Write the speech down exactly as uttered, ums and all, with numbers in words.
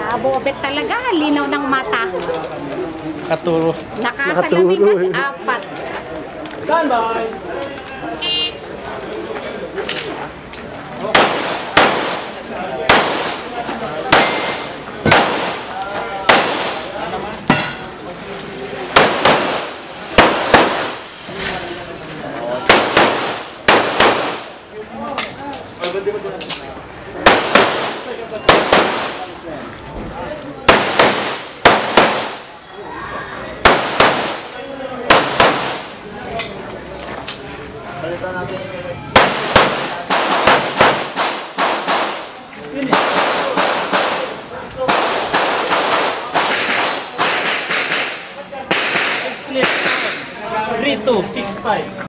Abobet talaga, linaw ng mata. Nakaturo. Nakasalamin Nakaturo. at apat. Standby! Balitan natin. three two six five